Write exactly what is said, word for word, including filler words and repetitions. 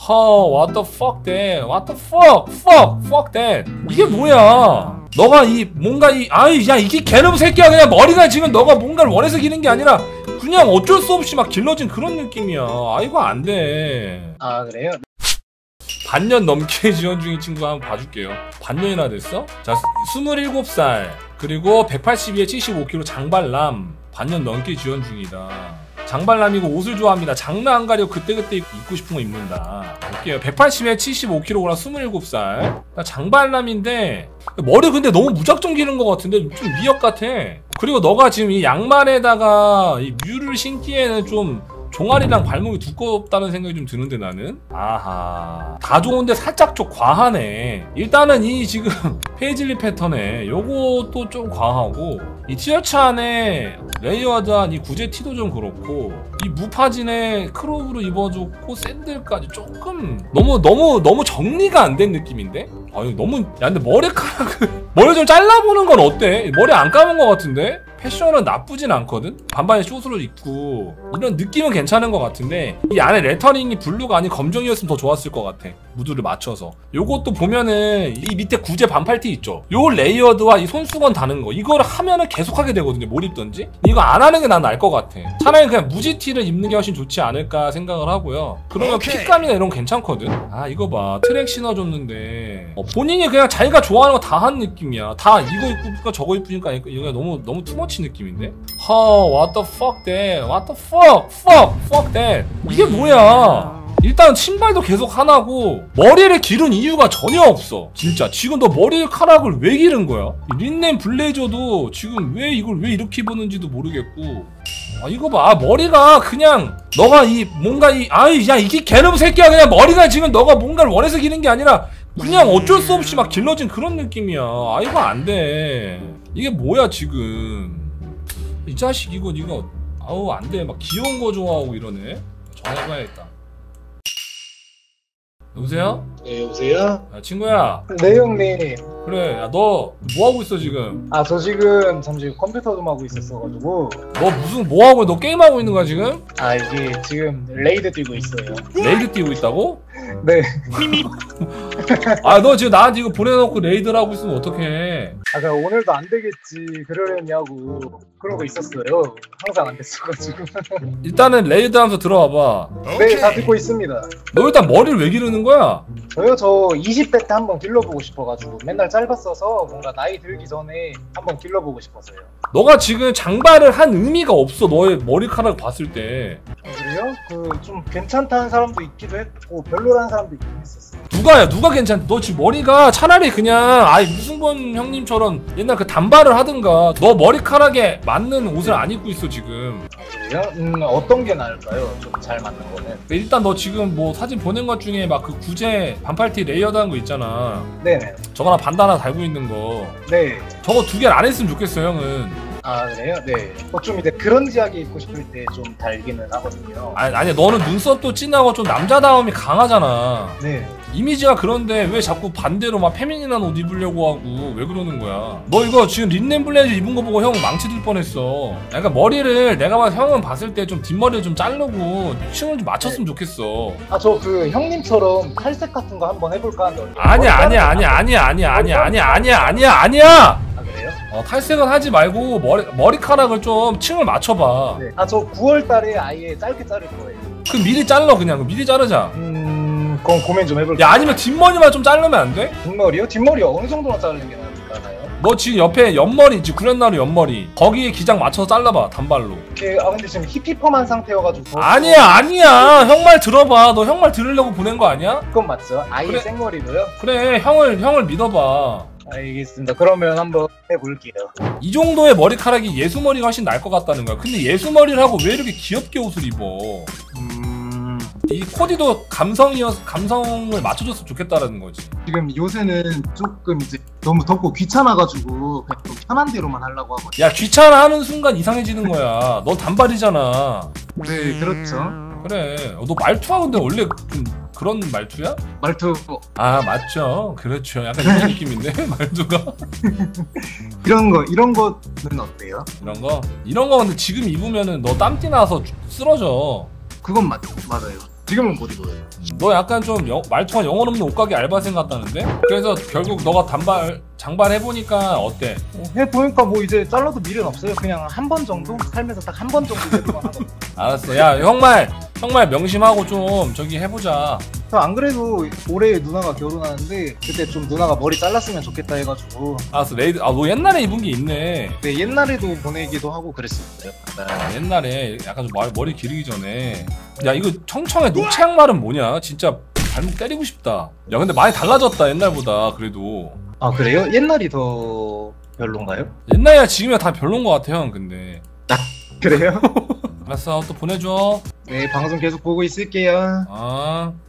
허, what the fuck that? What the fuck? Fuck, fuck that. 이게 뭐야? 너가 이 뭔가 이 아이 야 이게 개놈 새끼야. 그냥 머리가 지금 너가 뭔가를 원해서 기는 게 아니라 그냥 어쩔 수 없이 막 길러진 그런 느낌이야. 아 이거 안 돼. 아 그래요? 반년 넘게 지원 중인 친구 한번 봐줄게요. 반년이나 됐어? 자, 스물일곱 살 그리고 백팔십이에 칠십오 킬로그램 장발남 반년 넘게 지원 중이다. 장발남이고 옷을 좋아합니다. 장난 안 가려 그때그때 입고 싶은 거 입는다. 볼게요. 백팔십에 칠십오 킬로그램 스물일곱 살 장발남인데 머리 근데 너무 무작정 기는 것 같은데 좀 미역 같아. 그리고 너가 지금 이 양말에다가 이 뮤를 신기에는 좀 종아리랑 발목이 두껍다는 생각이 좀 드는데 나는. 아하, 다 좋은데 살짝 좀 과하네. 일단은 이 지금 페이즐리 패턴에 요것도 좀 과하고 이 티셔츠 안에 레이어드한 이 구제 티도 좀 그렇고 이 무파진에 크롭으로 입어줬고 샌들까지 조금 너무 너무 너무 정리가 안 된 느낌인데? 아 이거 너무 야 근데 머리카락을 머리 좀 잘라보는 건 어때? 머리 안 감은 것 같은데? 패션은 나쁘진 않거든? 반반에 숏으로 입고 이런 느낌은 괜찮은 것 같은데 이 안에 레터링이 블루가 아닌 검정이었으면 더 좋았을 것 같아. 무드를 맞춰서. 요것도 보면은 이 밑에 구제 반팔티 있죠? 요 레이어드와 이 손수건 다는 거 이거를 하면은 계속 하게 되거든요. 뭘 입던지? 이거 안 하는 게 난 나을 것 같아. 차라리 그냥 무지티를 입는 게 훨씬 좋지 않을까 생각을 하고요. 그러면 핏감이나 이런 거 괜찮거든? 아 이거 봐. 트랙 신어줬는데 어, 본인이 그냥 자기가 좋아하는 거 다 한 느낌이야. 다 이거 입으니까 저거 입으니까 이거 너무 너무 투머치 느낌인데? 허, what the fuck that? What the fuck? Fuck, fuck that. 이게 뭐야? 일단 신발도 계속 하나고 머리를 기른 이유가 전혀 없어. 진짜 지금 너 머리카락을 왜 기른 거야? 린넨 블레이저도 지금 왜 이걸 왜 이렇게 입었는지도 모르겠고. 아 이거 봐. 머리가 그냥 너가 이 뭔가 이 아이 야 이게 개놈 새끼야. 그냥 머리가 지금 너가 뭔가를 원해서 기른 게 아니라 그냥 어쩔 수 없이 막 길러진 그런 느낌이야. 아 이거 안 돼. 이게 뭐야 지금. 이 자식 이거 이거 아우 안 돼. 막 귀여운 거 좋아하고 이러네. 전화해봐야겠다. 여보세요? 네 여보세요? 야 친구야. 네 형님. 그래 야 너 뭐하고 있어 지금? 아 저 지금 잠시 컴퓨터 좀 하고 있었어가지고. 너 무슨 뭐하고 너 게임하고 있는 거야 지금? 아 이게 지금 레이드 뛰고 있어요. 레이드 뛰고 있다고? 네. 아 너 지금 나한테 이거 보내놓고 레이드를 하고 있으면 어떡해. 아 그냥 오늘도 안 되겠지 그러려냐고 그러고 있었어요. 항상 안 됐어가지고. 일단은 레이드 하면서 들어와봐. 네 다 듣고 있습니다. 너 일단 머리를 왜 기르는 거야? 저요 저 이십 대 때 한번 길러보고 싶어가지고 맨날 짧았어서 뭔가 나이 들기 전에 한번 길러보고 싶어서요. 너가 지금 장발을 한 의미가 없어. 너의 머리카락 봤을 때. 아, 그래요? 그 좀 괜찮다는 사람도 있기도 했고 별로라는 사람도 있긴 했었어요. 누가야 누가 괜찮? 너 지금 머리가 차라리 그냥 아이 무승권 형님처럼 옛날 그 단발을 하든가. 너 머리카락에 맞는 옷을 안 입고 있어 지금. 아, 그래요? 음 어떤 게 나을까요? 좀 잘 맞는 거는. 일단 너 지금 뭐 사진 보낸 것 중에 막 그 구제 반팔티 레이어드한 거 있잖아. 네네. 저거나 반다나 달고 있는 거. 네. 저거 두 개를 안 했으면 좋겠어 형은. 아 그래요? 네. 어, 좀 이제 그런지하게 입고 싶을 때 좀 달기는 하거든요. 아니 아니 너는 눈썹도 진하고 좀 남자다움이 강하잖아. 네. 이미지가 그런데 왜 자꾸 반대로 막 페미닌한 옷 입으려고 하고 왜 그러는 거야? 너 이거 지금 린넨 블레이즈 입은 거 보고 형 망치들 뻔했어. 약간 머리를 내가 봐서 형은 봤을 때 좀 뒷머리를 좀 자르고 층을 좀 맞췄으면 좋겠어. 아 저 그 형님처럼 탈색 같은 거 한번 해볼까 하는데. 아니야 아니야 아니야 아니야 아니야 아니야 아니야 아니야 아니야 아니야. 아 그래요? 어 탈색은 하지 말고 머리 머리카락을 좀 층을 맞춰봐. 네. 아 저 구월 달에 아예 짧게 자를 거예요. 그 미리 잘라 그냥 미리 자르자. 음 그건 고민 좀 해볼게요. 야 아니면 뒷머리만 좀 자르면 안 돼? 뒷머리요? 뒷머리 어느 정도나 자르는 게 나을까요? 너 지금 옆에 옆머리 있지 구렛나루 옆머리 거기에 기장 맞춰서 잘라봐 단발로. 그, 아 근데 지금 힙힙함한 상태여가지고. 아니야 아니야 형 말 들어봐. 너 형 말 들으려고 보낸 거 아니야? 그건 맞죠? 아예 그래. 생머리로요? 그래 형을 형을 믿어봐. 알겠습니다. 그러면 한번 해볼게요. 이 정도의 머리카락이 예수머리가 훨씬 나을 것 같다는 거야. 근데 예수머리를 하고 왜 이렇게 귀엽게 옷을 입어? 음... 이 코디도 감성이어 감성을 맞춰줬으면 좋겠다라는 거지. 지금 요새는 조금 이제 너무 덥고 귀찮아가지고 그냥 좀 편한 대로만 하려고 하거든요. 야 귀찮아하는 순간 이상해지는 거야. 너 단발이잖아. 네 그렇죠. 그래. 어, 너 말투가 근데 원래 좀 그런 말투야? 말투 아 맞죠. 그렇죠. 약간 이런 느낌인데 말투가. 이런 거 이런 거는 어때요? 이런 거? 이런 거 근데 지금 입으면은 너 땀띠 나서 쓰러져. 그건 맞, 맞아요. 지금은 못 입어요. 너 약간 좀 영, 말투가 영혼 없는 옷가게 알바생 같다는데? 그래서 결국 너가 단발 장발 해보니까 어때? 어, 해보니까 뭐 이제 잘라도 미련 없어요. 그냥 한 번 정도? 살면서 딱 한 번 정도 해도만 하거든요. 알았어. 야 형말 형말 명심하고 좀 저기 해보자. 안 그래도 올해 누나가 결혼하는데 그때 좀 누나가 머리 잘랐으면 좋겠다 해가지고. 알았어. 레이드. 아 너 옛날에 입은 게 있네. 네, 옛날에도 보내기도 하고 그랬었어요. 아, 옛날에 약간 좀 머리, 머리 기르기 전에. 야 이거 청청의 녹차 양말은 뭐냐? 진짜 발목 때리고 싶다. 야 근데 많이 달라졌다 옛날보다 그래도. 아 그래요? 옛날이 더 별론가요? 옛날이야 지금이야 다 별론 것 같아 형 근데. 그래요? 알았어 또 보내줘. 네, 방송 계속 보고 있을게요. 아.